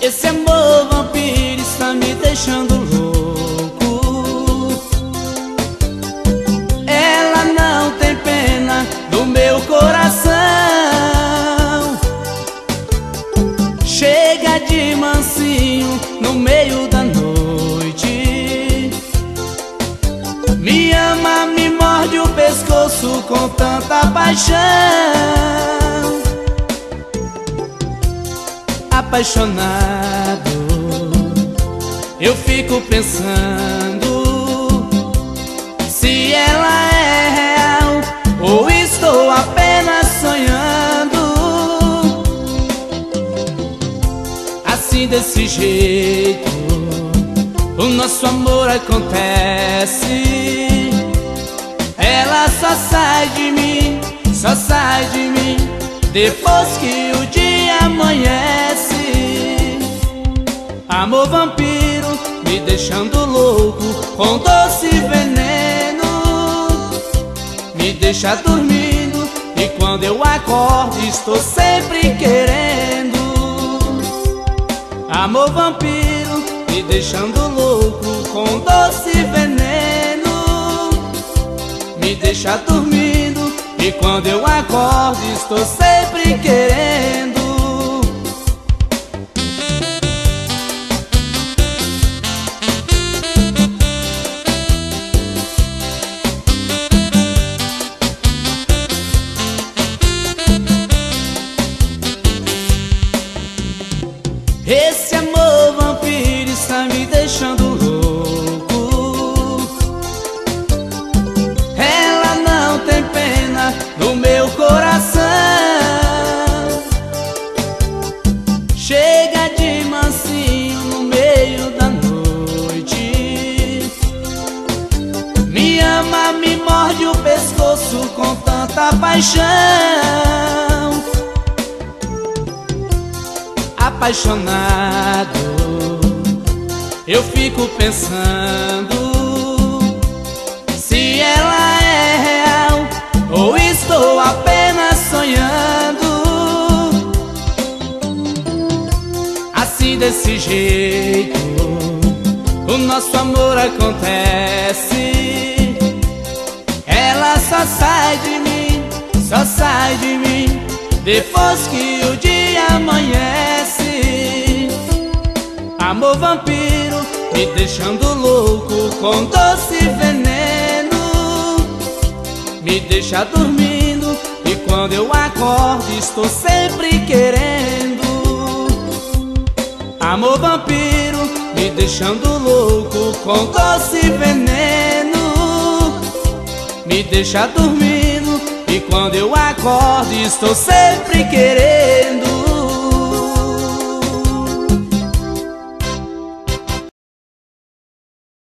Esse amor vampiro está me deixando louco. Ela não tem pena do meu coração. Chega de mansinho no meio da noite. Me ama, me morde o pescoço com tanta paixão. Apaixonado, eu fico pensando se ela é real ou estou apenas sonhando. Assim, desse jeito, o nosso amor acontece. Ela só sai de mim depois que o dia amanhece. Amor vampiro me deixando louco com doce veneno. Me deixa dormindo e quando eu acordo estou sempre querendo. Amor vampiro me deixando louco com doce veneno. Me deixa dormindo e quando eu acordo estou sempre querendo. Esse amor vampiro está me deixando louco. Ela não tem pena do meu coração. Chega de mansinho no meio da noite. Me ama, me morde o pescoço com tanta paixão. Apaixonado, eu fico pensando se ela é real ou estou apenas sonhando. Assim, desse jeito, o nosso amor acontece. Ela só sai de mim depois que o dia amanhece. Amor vampiro me deixando louco com doce veneno. Me deixa dormindo e quando eu acordo estou sempre querendo. Amor vampiro me deixando louco com doce veneno. Me deixa dormindo e quando eu acordo estou sempre querendo.